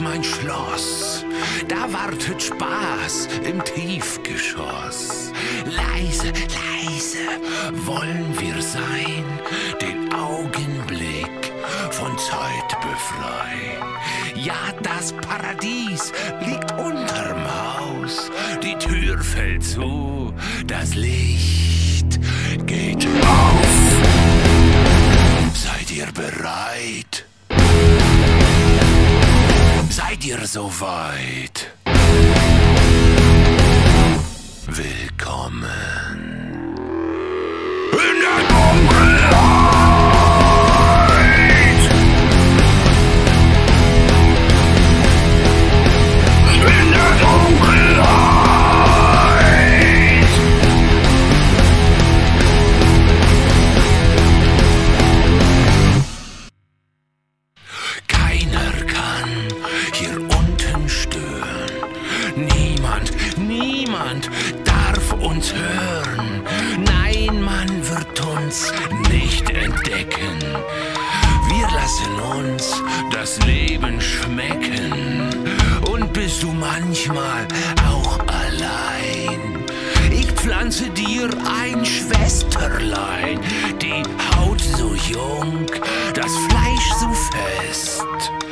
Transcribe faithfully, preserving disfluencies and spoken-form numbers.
mein Schloss, da wartet Spaß im Tiefgeschoss. Leise, leise wollen wir sein, den Augenblick von Zeit befreien. Ja, das Paradies liegt unterm Haus, die Tür fällt zu, das Licht geht auf. Seid ihr bereit? Seid ihr soweit? Willkommen in der Dunkelheit! In der Dunkelheit! Keiner kann hier unten stören. Niemand, niemand darf uns hören. Nein, man wird uns nicht entdecken. Wir lassen uns das Leben schmecken. Und bist du manchmal auch allein? Ich pflanze dir ein Schwesterlein, die Haut so jung, das Fleisch so fest.